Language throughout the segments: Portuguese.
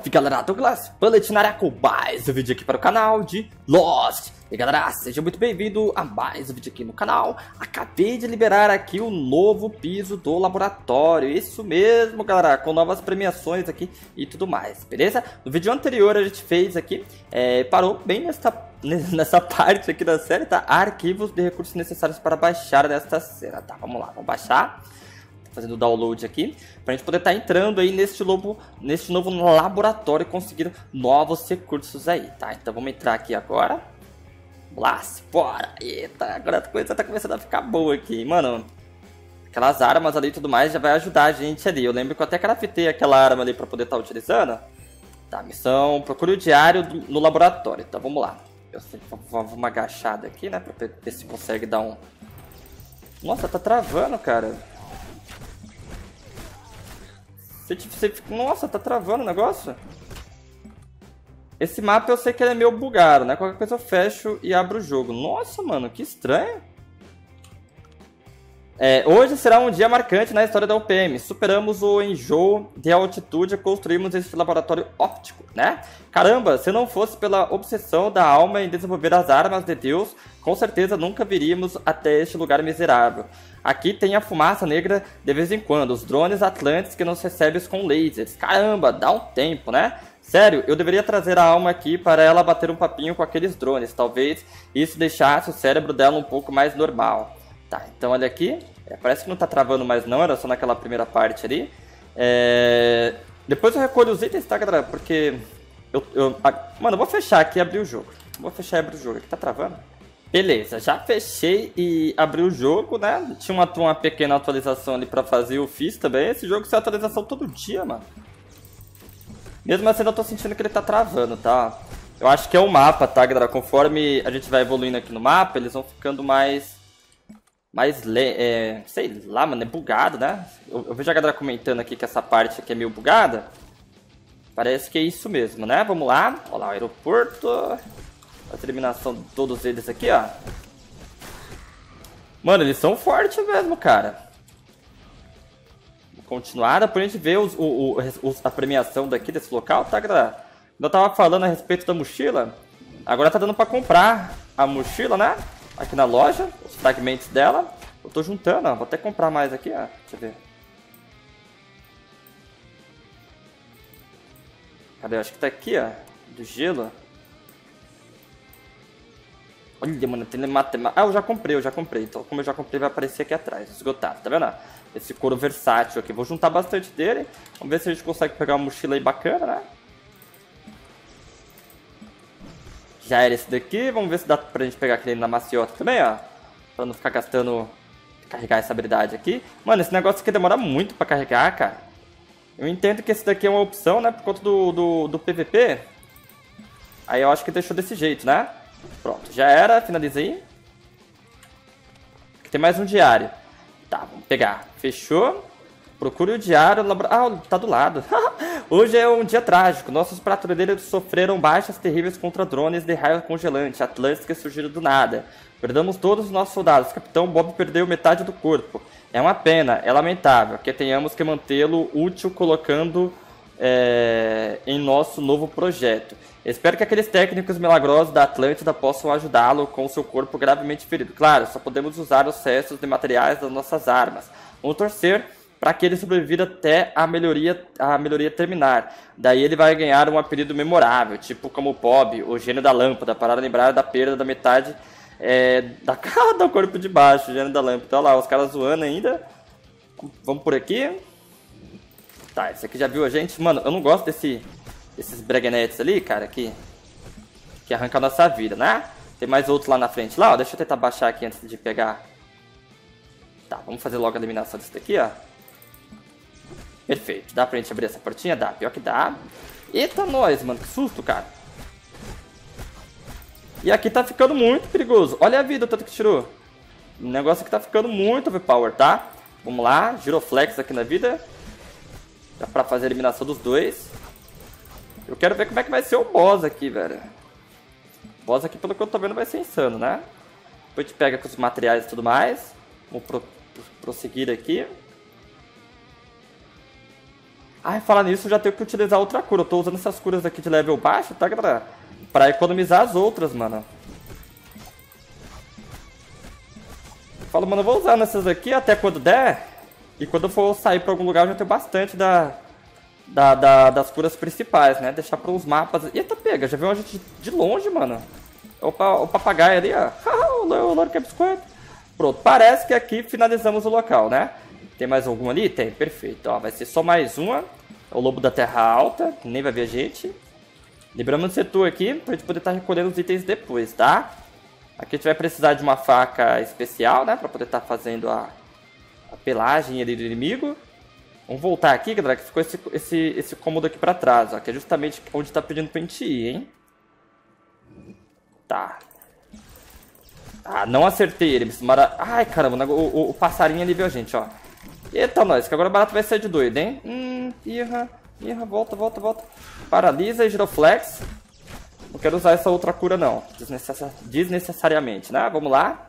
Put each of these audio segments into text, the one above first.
Salve galera, Douglas Bullet na área com mais um vídeo aqui para o canal de Lost. E galera, seja muito bem-vindo a mais um vídeo aqui no canal. Acabei de liberar aqui o novo piso do laboratório, isso mesmo galera, com novas premiações aqui e tudo mais, beleza? No vídeo anterior a gente fez aqui, parou bem nessa parte aqui da série, tá? Arquivos de recursos necessários para baixar desta cena, tá? Vamos lá, vamos baixar. Fazendo o download aqui, pra gente poder estar entrando aí neste novo laboratório e conseguir novos recursos aí, tá? Então vamos entrar aqui agora. Vamos lá, bora! Eita, agora a coisa tá começando a ficar boa aqui, mano. Aquelas armas ali e tudo mais já vai ajudar a gente ali. Eu lembro que eu até craftei aquela arma ali pra poder estar utilizando. Tá, missão, procure o diário no laboratório, então vamos lá. Eu sei que vamos uma agachada aqui, né, pra ver se consegue dar um... Nossa, tá travando, cara. Nossa, tá travando o negócio? Esse mapa eu sei que ele é meio bugado, né? Qualquer coisa eu fecho e abro o jogo. Nossa, mano, que estranho. Hoje será um dia marcante na história da UPM. Superamos o enjoo de altitude e construímos esse laboratório óptico, né? Caramba, se não fosse pela obsessão da alma em desenvolver as armas de Deus, com certeza nunca viríamos até este lugar miserável. Aqui tem a fumaça negra de vez em quando, os drones atlantes que nos recebem com lasers. Caramba, dá um tempo, né? Sério, eu deveria trazer a alma aqui para ela bater um papinho com aqueles drones. Talvez isso deixasse o cérebro dela um pouco mais normal. Tá, então olha aqui. Parece que não tá travando mais não, era só naquela primeira parte ali. Depois eu recolho os itens, tá, galera? Porque... Mano, eu vou fechar aqui e abrir o jogo. Vou fechar e abrir o jogo. Aqui tá travando. Beleza, já fechei e abri o jogo, né? Tinha uma pequena atualização ali pra fazer, eu fiz também. Esse jogo tem atualização todo dia, mano. Mesmo assim eu tô sentindo que ele tá travando, tá? Eu acho que é o mapa, tá, galera? Conforme a gente vai evoluindo aqui no mapa, eles vão ficando sei lá, mano, é bugado, né? Eu vejo a galera comentando aqui que essa parte aqui é meio bugada. Parece que é isso mesmo, né? Vamos lá. Olha lá, o aeroporto. A eliminação de todos eles aqui, ó. Mano, eles são fortes mesmo, cara. Vou continuar, depois a gente vê a premiação desse local, tá, galera? Eu tava falando a respeito da mochila. Agora tá dando pra comprar a mochila, né? Aqui na loja, os fragmentos dela. Eu tô juntando, ó. Vou até comprar mais aqui, ó. Deixa eu ver. Cadê? Eu acho que tá aqui, ó. Do gelo. Olha, mano, tem matemática. Ah, eu já comprei. Então, como eu já comprei, vai aparecer aqui atrás. Esgotado, tá vendo? Esse couro versátil aqui. Vou juntar bastante dele. Vamos ver se a gente consegue pegar uma mochila aí bacana, né? Já era esse daqui. Vamos ver se dá pra gente pegar aquele na maciota também, ó. Pra não ficar gastando... Carregar essa habilidade aqui. Mano, esse negócio aqui demora muito pra carregar, cara. Eu entendo que esse daqui é uma opção, né? Por conta do PVP. Aí eu acho que deixou desse jeito, né? Pronto, já era, finalizei. Aqui tem mais um diário. Tá, vamos pegar. Fechou. Procure o diário. Ah, tá do lado. Hoje é um dia trágico. Nossos patrulheiros sofreram baixas terríveis contra drones de raio congelante, Atlantes que surgiram do nada. Perdemos todos os nossos soldados. Capitão Bob perdeu metade do corpo. É uma pena, é lamentável que tenhamos que mantê-lo útil colocando em nosso novo projeto. Espero que aqueles técnicos milagrosos da Atlântida possam ajudá-lo com seu corpo gravemente ferido. Claro, só podemos usar os restos de materiais das nossas armas. Vamos torcer para que ele sobreviva até a melhoria terminar. Daí ele vai ganhar um apelido memorável, tipo como Bob, o gênio da lâmpada, para lembrar da perda da metade do corpo de baixo, o gênio da lâmpada. Olha lá, os caras zoando ainda. Vamos por aqui. Tá, esse aqui já viu a gente. Mano, eu não gosto desses breguenetes ali, cara, que arranca a nossa vida, né? Tem mais outros lá na frente lá, ó. Deixa eu tentar baixar aqui antes de pegar. Tá, vamos fazer logo a eliminação desse daqui, ó. Perfeito. Dá pra gente abrir essa portinha? Dá. Pior que dá. Eita, nós, mano. Que susto, cara. E aqui tá ficando muito perigoso. Olha a vida, o tanto que tirou. O negócio aqui tá ficando muito overpower, tá? Vamos lá. Giroflex aqui na vida. Dá pra fazer a eliminação dos dois. Eu quero ver como é que vai ser o boss aqui, velho. O boss aqui, pelo que eu tô vendo, vai ser insano, né? Depois a gente pega com os materiais e tudo mais. Vamos prosseguir aqui. Ai, falar nisso, eu já tenho que utilizar outra cura. Eu tô usando essas curas aqui de level baixo, tá, galera? Pra economizar as outras, mano. Falo, mano, eu vou usar nessas aqui até quando der. E quando eu for sair pra algum lugar, eu já tenho bastante das curas principais, né? Deixar para uns mapas. Eita, pega, já viu a gente de longe, mano. Opa, o papagaio ali, ó. O louro que é biscoito. Pronto, parece que aqui finalizamos o local, né? Tem mais algum ali? Tem, perfeito. Ó, vai ser só mais uma. É o lobo da terra alta, que nem vai ver a gente. Liberamos o setor aqui, pra gente poder estar recolhendo os itens depois, tá? Aqui a gente vai precisar de uma faca especial, né? Pra poder estar fazendo a pelagem ali do inimigo. Vamos voltar aqui, galera, que ficou esse cômodo aqui pra trás, ó. Que é justamente onde tá pedindo pra gente ir, hein? Tá. Ah, não acertei ele. Ai, caramba, o passarinho ali viu a gente, ó. Eita, nós, que agora o barato vai ser de doido, hein? Irra, volta. Paralisa e giroflex. Não quero usar essa outra cura, não. Desnecessariamente, né? Vamos lá.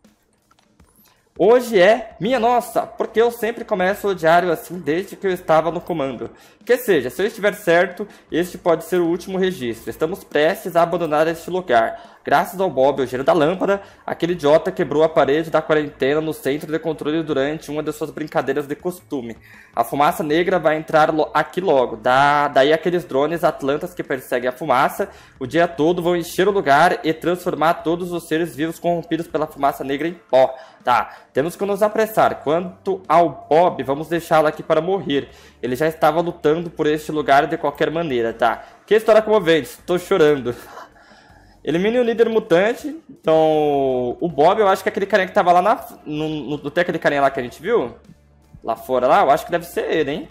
Hoje é minha nossa, porque eu sempre começo o diário assim desde que eu estava no comando. Que seja, se eu estiver certo, este pode ser o último registro. Estamos prestes a abandonar este lugar. Graças ao Bob, o gênio da lâmpada, aquele idiota quebrou a parede da quarentena no centro de controle durante uma de suas brincadeiras de costume. A fumaça negra vai entrar aqui logo. Daí aqueles drones atlantas que perseguem a fumaça o dia todo vão encher o lugar e transformar todos os seres vivos corrompidos pela fumaça negra em pó. Tá, temos que nos apressar. Quanto ao Bob, vamos deixá-lo aqui para morrer. Ele já estava lutando por este lugar de qualquer maneira, tá? Que história comovente, estou chorando. Elimine o líder mutante. Então, o Bob, eu acho que é aquele carinha que tava lá não tem aquele carinha lá que a gente viu? Lá fora, lá, eu acho que deve ser ele, hein?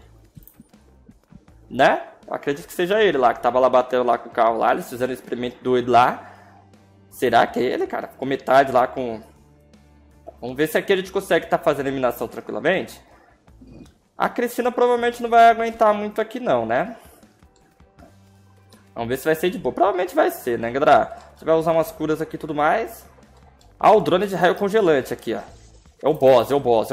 Né? Eu acredito que seja ele lá, que tava lá batendo lá com o carro lá. Eles fizeram um experimento doido lá. Será que é ele, cara? Ficou metade lá com... Vamos ver se aqui a gente consegue estar fazendo a eliminação tranquilamente. A Cristina provavelmente não vai aguentar muito aqui não, né? Vamos ver se vai ser de boa. Provavelmente vai ser, né, galera? A gente vai usar umas curas aqui e tudo mais. Ah, o drone de raio congelante aqui, ó. É o boss.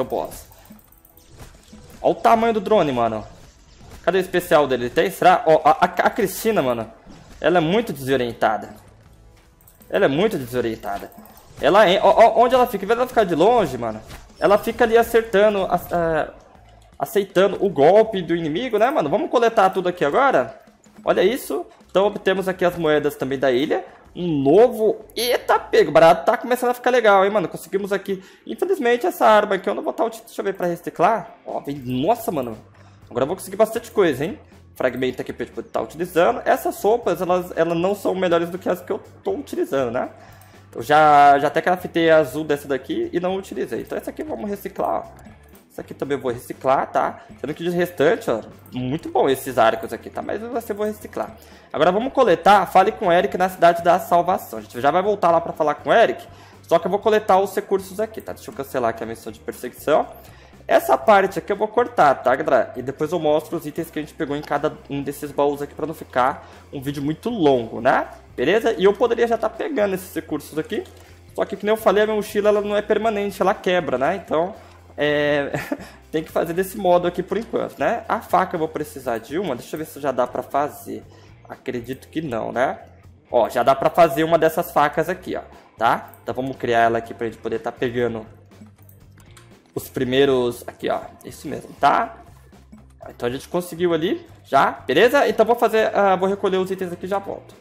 Olha o tamanho do drone, mano. Cadê o especial dele? Tem? Será? Ó, a Cristina, mano, ela é muito desorientada. Ela onde ela fica? Em vez de ela ficar de longe, mano, ela fica ali acertando, aceitando o golpe do inimigo, né, mano? Vamos coletar tudo aqui agora? Olha isso. Então obtemos aqui as moedas também da ilha. Um novo... Eita, pego. O barato tá começando a ficar legal, hein, mano? Conseguimos aqui... Infelizmente, essa arma aqui eu não vou estar utilizando. Deixa eu ver pra reciclar. Ó, vem... Nossa, mano. Agora eu vou conseguir bastante coisa, hein? Fragmento aqui pra gente poder estar utilizando. Essas roupas, elas não são melhores do que as que eu tô utilizando, né? Eu já até craftei a azul dessa daqui e não utilizei. Então essa aqui vamos reciclar, ó. Essa aqui também eu vou reciclar, tá? Sendo que de restante, ó, muito bom esses arcos aqui, tá? Mas eu vou reciclar. Agora vamos coletar, fale com o Eric na cidade da salvação. A gente já vai voltar lá pra falar com o Eric, só que eu vou coletar os recursos aqui, tá? Deixa eu cancelar aqui a missão de perseguição. Essa parte aqui eu vou cortar, tá, galera? E depois eu mostro os itens que a gente pegou em cada um desses baús aqui pra não ficar um vídeo muito longo, né? Beleza? E eu poderia já estar pegando esses recursos aqui. Só que, como eu falei, a minha mochila ela não é permanente, ela quebra, né? Então, tem que fazer desse modo aqui por enquanto, né? A faca eu vou precisar de uma. Deixa eu ver se já dá pra fazer. Acredito que não, né? Ó, já dá pra fazer uma dessas facas aqui, ó. Tá? Então vamos criar ela aqui pra gente poder estar pegando os primeiros... Aqui, ó. Isso mesmo, tá? Então a gente conseguiu ali já, beleza? Então vou recolher os itens aqui e já volto.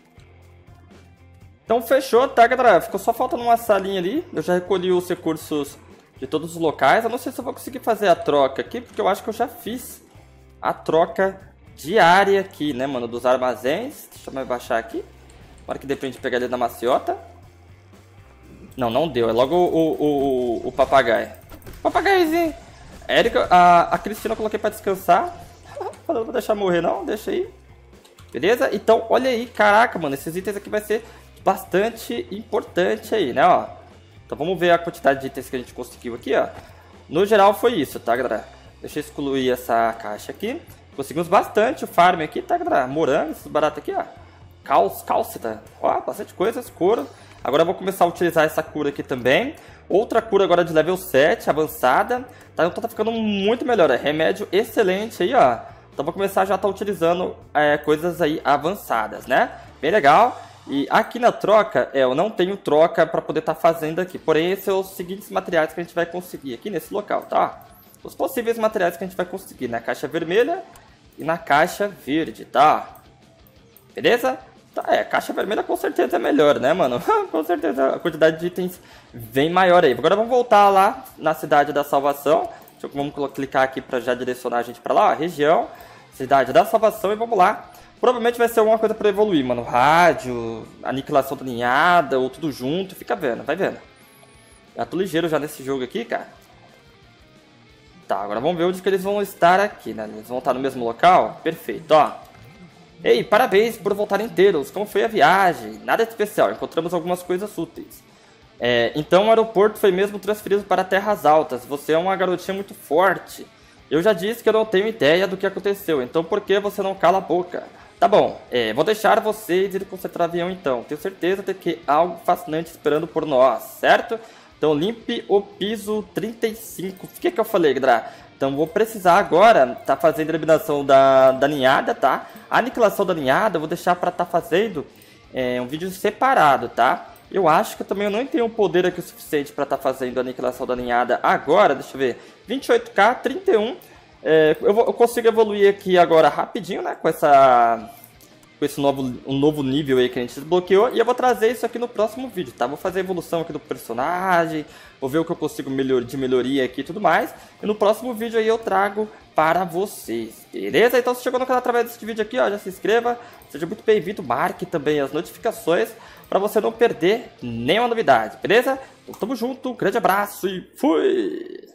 Então fechou, tá, galera? Ficou só faltando uma salinha ali. Eu já recolhi os recursos de todos os locais. Eu não sei se eu vou conseguir fazer a troca aqui, porque eu acho que eu já fiz a troca diária aqui, né, mano, dos armazéns. Deixa eu me baixar aqui. Para que dê pra gente pegar ele na maciota. Não deu. É logo o papagaio. Papagaiozinho. Érica, a Cristina eu coloquei pra descansar. Falando, não vou deixar morrer não, deixa aí. Beleza? Então, olha aí, caraca, mano, esses itens aqui vai ser bastante importante aí, né, ó. Então vamos ver a quantidade de itens que a gente conseguiu aqui, ó. No geral foi isso, tá, galera? Deixa eu excluir essa caixa aqui. Conseguimos bastante o farm aqui, tá, galera? Morango, esses baratos aqui, ó. Cálcita, ó, bastante coisas, couro. Agora eu vou começar a utilizar essa cura aqui também. Outra cura agora de level 7, avançada. Tá, então tá ficando muito melhor, é remédio excelente aí, ó. Então vou começar já a estar utilizando coisas aí avançadas, né? Bem legal. E aqui na troca, eu não tenho troca para poder estar fazendo aqui. Porém, esses são os seguintes materiais que a gente vai conseguir aqui nesse local, tá? Os possíveis materiais que a gente vai conseguir na caixa vermelha e na caixa verde, tá? Beleza? Tá, caixa vermelha com certeza é melhor, né, mano? Com certeza a quantidade de itens vem maior aí. Agora vamos voltar lá na Cidade da Salvação. Vamos clicar aqui para já direcionar a gente para lá, ó, região, Cidade da Salvação, e vamos lá. Provavelmente vai ser alguma coisa para evoluir, mano. Rádio, aniquilação da ninhada, ou tudo junto, fica vendo, vai vendo. Já tô ligeiro já nesse jogo aqui, cara. Tá, agora vamos ver onde que eles vão estar aqui, né? Eles vão estar no mesmo local? Perfeito, ó. Ei, parabéns por voltar inteiros. Como foi a viagem? Nada de especial, encontramos algumas coisas úteis. Então o aeroporto foi mesmo transferido para Terras Altas. Você é uma garotinha muito forte. Eu já disse que eu não tenho ideia do que aconteceu, então por que você não cala a boca? Tá bom, vou deixar vocês ir consertar o avião então. Tenho certeza de que há algo fascinante esperando por nós, certo? Então limpe o piso 35. O que eu falei, galera? Então vou precisar agora tá fazendo a eliminação da ninhada, tá? A aniquilação da ninhada eu vou deixar para estar fazendo um vídeo separado, tá? Eu acho que eu também não tenho poder aqui o suficiente para estar fazendo a aniquilação da ninhada agora. Deixa eu ver. 28k, 31. Eu consigo evoluir aqui agora rapidinho, né? Com esse novo nível aí que a gente desbloqueou. E eu vou trazer isso aqui no próximo vídeo, tá? Vou fazer a evolução aqui do personagem. Vou ver o que eu consigo de melhoria aqui e tudo mais. E no próximo vídeo aí eu trago para vocês, beleza? Então se chegou no canal através desse vídeo aqui, ó, já se inscreva. Seja muito bem-vindo, marque também as notificações para você não perder nenhuma novidade, beleza? Então tamo junto, um grande abraço e fui!